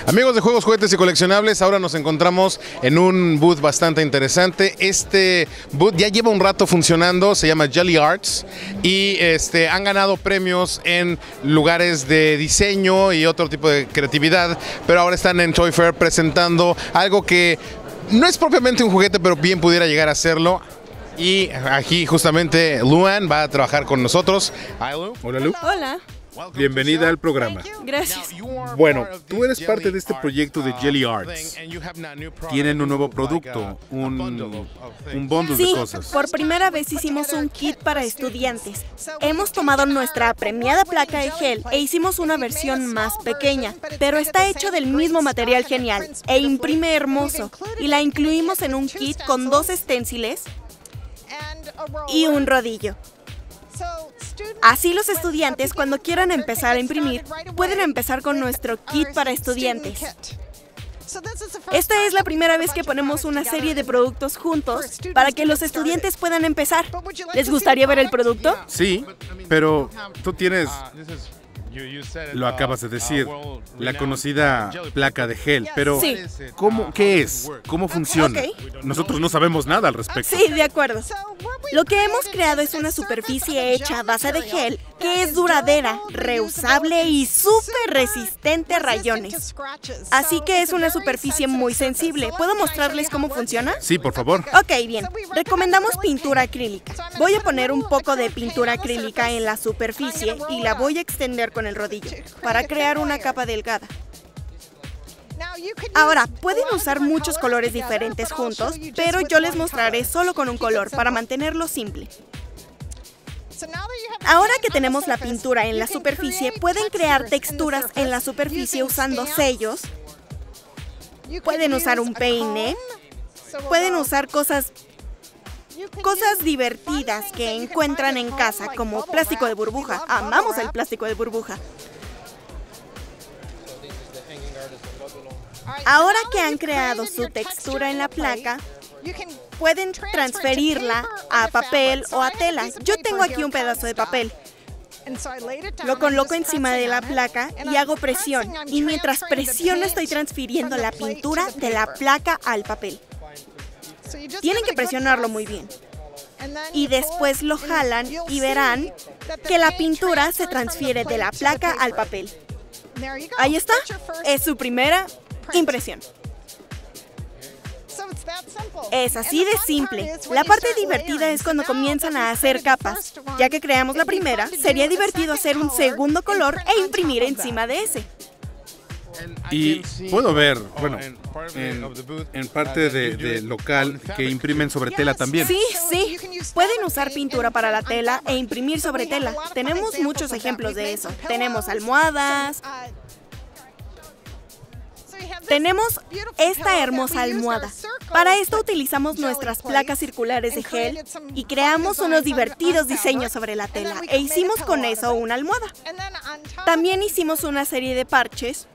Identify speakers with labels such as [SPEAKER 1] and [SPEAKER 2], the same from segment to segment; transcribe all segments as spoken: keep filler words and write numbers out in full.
[SPEAKER 1] Amigos de Juegos, Juguetes y Coleccionables, ahora nos encontramos en un booth bastante interesante. Este booth ya lleva un rato funcionando, se llama Jelly Arts y este, han ganado premios en lugares de diseño y otro tipo de creatividad, pero ahora están en Toy Fair presentando algo que no es propiamente un juguete, pero bien pudiera llegar a serlo. Y aquí justamente Luan va a trabajar con nosotros.
[SPEAKER 2] Hola, Lu.
[SPEAKER 3] Hola.
[SPEAKER 2] Bienvenida al programa.
[SPEAKER 3] Gracias.
[SPEAKER 2] Bueno, tú eres parte de este proyecto de Jelly Arts. Tienen un nuevo producto, un, un bundle
[SPEAKER 3] Sí,
[SPEAKER 2] de cosas.
[SPEAKER 3] por primera vez hicimos un kit para estudiantes. Hemos tomado nuestra premiada placa de gel e hicimos una versión más pequeña, pero está hecho del mismo material genial e imprime hermoso. Y la incluimos en un kit con dos esténciles y un rodillo. Así los estudiantes, cuando quieran empezar a imprimir, pueden empezar con nuestro kit para estudiantes. Esta es la primera vez que ponemos una serie de productos juntos para que los estudiantes puedan empezar. ¿Les gustaría ver el producto?
[SPEAKER 2] Sí, pero tú tienes... Lo acabas de decir, la conocida placa de gel, pero
[SPEAKER 3] Sí.
[SPEAKER 2] ¿cómo, ¿qué es? ¿Cómo funciona?
[SPEAKER 3] Ok.
[SPEAKER 2] Nosotros no sabemos nada al respecto.
[SPEAKER 3] Sí, de acuerdo. Lo que hemos creado es una superficie hecha a base de gel que es duradera, reusable y súper resistente a rayones. Así que es una superficie muy sensible. ¿Puedo mostrarles cómo funciona?
[SPEAKER 2] Sí, por favor.
[SPEAKER 3] Ok, bien. Recomendamos pintura acrílica. Voy a poner un poco de pintura acrílica en la superficie y la voy a extender con el rodillo para crear una capa delgada. Ahora, pueden usar muchos colores diferentes juntos, pero yo les mostraré solo con un color para mantenerlo simple. Ahora que tenemos la pintura en la superficie, pueden crear texturas en la superficie usando sellos. Pueden usar un peine. Pueden usar cosas Cosas divertidas que encuentran en casa, como plástico de burbuja. Amamos el plástico de burbuja. Ahora que han creado su textura en la placa, pueden transferirla a papel o a tela. Yo tengo aquí un pedazo de papel. Lo coloco encima de la placa y hago presión. Y mientras presiono estoy transfiriendo la pintura de la placa al papel. Tienen que presionarlo muy bien. Y después lo jalan y verán que la pintura se transfiere de la placa al papel. Ahí está. Es su primera impresión. Es así de simple. La parte divertida es cuando comienzan a hacer capas. Ya que creamos la primera, sería divertido hacer un segundo color e imprimir encima de ese.
[SPEAKER 2] Y puedo ver, bueno, en, en parte de, de local que imprimen sobre tela también.
[SPEAKER 3] Sí, sí. Pueden usar pintura para la tela e imprimir sobre tela. Tenemos muchos ejemplos de eso. Tenemos almohadas. Tenemos esta hermosa almohada. Para esto utilizamos nuestras placas circulares de gel y creamos unos divertidos diseños sobre la tela e hicimos con eso una almohada. También hicimos una serie de parches.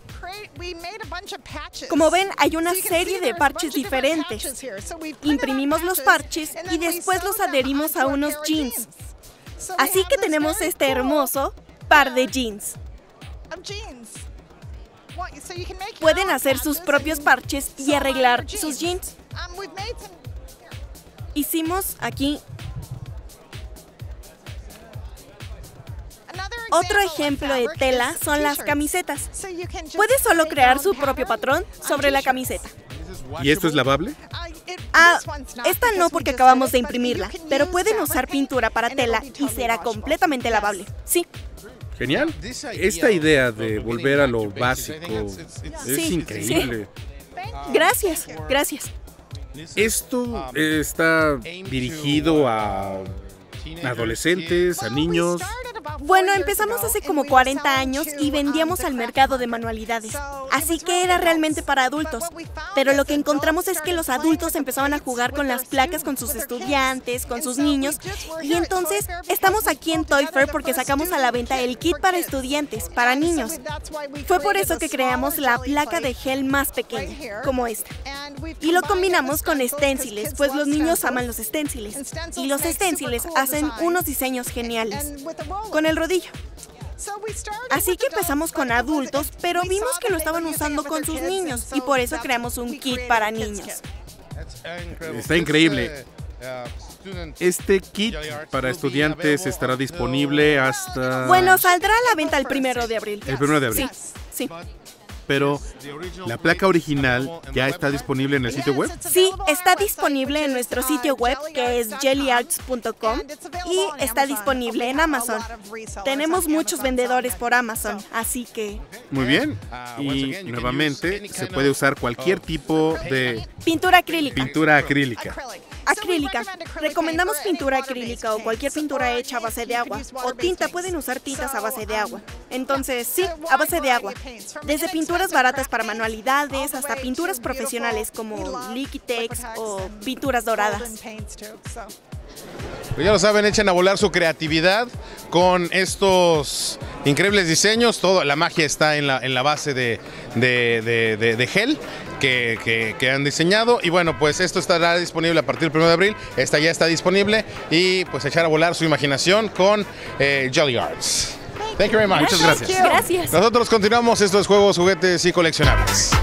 [SPEAKER 3] Como ven, hay una serie de parches diferentes. Imprimimos los parches y después los adherimos a unos jeans. Así que tenemos este hermoso par de jeans. Pueden hacer sus propios parches y arreglar sus jeans. Hicimos aquí otro ejemplo de tela son las camisetas. Puede solo crear su propio patrón sobre la camiseta.
[SPEAKER 2] ¿Y esto es lavable?
[SPEAKER 3] Ah, esta no porque acabamos de imprimirla, pero pueden usar pintura para tela y será completamente lavable. Sí.
[SPEAKER 2] Genial. Esta idea de volver a lo básico es
[SPEAKER 3] Sí,
[SPEAKER 2] increíble.
[SPEAKER 3] Gracias, gracias.
[SPEAKER 2] Esto está dirigido a adolescentes, a niños.
[SPEAKER 3] Bueno, empezamos hace como cuarenta años y vendíamos al mercado de manualidades. Así que era realmente para adultos. Pero lo que encontramos es que los adultos empezaban a jugar con las placas con sus estudiantes, con sus niños. Y entonces estamos aquí en Toy Fair porque sacamos a la venta el kit para estudiantes, para niños. Fue por eso que creamos la placa de gel más pequeña, como esta. Y lo combinamos con esténciles, pues los niños aman los esténciles. Y los esténciles hacen unos diseños geniales. Con el rodillo. Así que empezamos con adultos, pero vimos que lo estaban usando con sus niños y por eso creamos un kit para niños.
[SPEAKER 2] Está increíble. Este kit para estudiantes estará disponible hasta...
[SPEAKER 3] Bueno, saldrá a la venta el primero de abril.
[SPEAKER 2] El primero de abril.
[SPEAKER 3] Sí, sí.
[SPEAKER 2] Pero, ¿la placa original ya está disponible en el sitio web?
[SPEAKER 3] Sí, está disponible en nuestro sitio web, que es jelly arts punto com, y está disponible en Amazon. Tenemos muchos vendedores por Amazon, así que...
[SPEAKER 2] Muy bien. Y, nuevamente, se puede usar cualquier tipo de...
[SPEAKER 3] Pintura acrílica.
[SPEAKER 2] Pintura acrílica.
[SPEAKER 3] Acrílica. Recomendamos pintura acrílica o cualquier pintura hecha a base de agua. O tinta, pueden usar tintas a base de agua. Entonces, sí, a base de agua. Desde pinturas baratas para manualidades hasta pinturas profesionales como Liquitex o pinturas doradas.
[SPEAKER 1] Pues ya lo saben, echen a volar su creatividad con estos increíbles diseños. Todo, la magia está en la, en la base de, de, de, de, de gel que, que, que han diseñado. Y bueno, pues esto estará disponible a partir del primero de abril. Esta ya está disponible. Y pues echar a volar su imaginación con eh, Jelly Arts. Thank you very much.
[SPEAKER 2] Muchas gracias.
[SPEAKER 3] Gracias.
[SPEAKER 1] Nosotros continuamos estos juegos, juguetes y coleccionables.